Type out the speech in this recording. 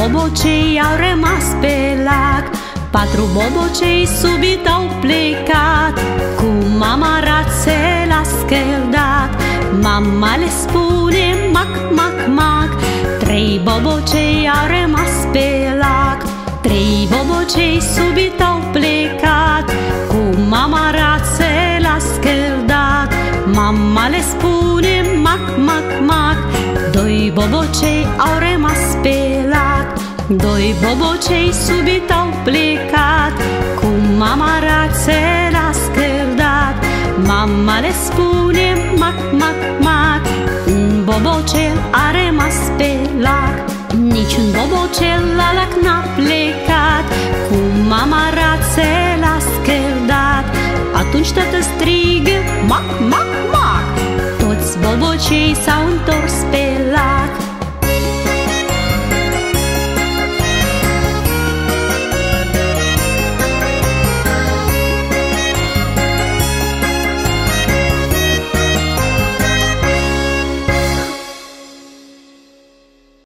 bobocei au rămas pe lac. 4 bobocei subit au plecat, cu mama rațe l-a scăldat. Mama le spune mac, mac, mac. 3 bobocei au rămas pe lac. 3 bobocei subit au plecat, cu mama rațe l-a scăldat. Mama le spune mac, mac, mac. 2 bobocei au rămas pe lac. 2 bobocei subit au plecat, cu mama rațe l-a scăldat. Mama le spune mac, mac, mac. Un bobocel a rămas pe lac. Niciun bobocel la lac n-a plecat, cu mama rațe l-a scăldat. Atunci tată strigă mac, mac, mac. Toți bobocei s-au întors pe lac.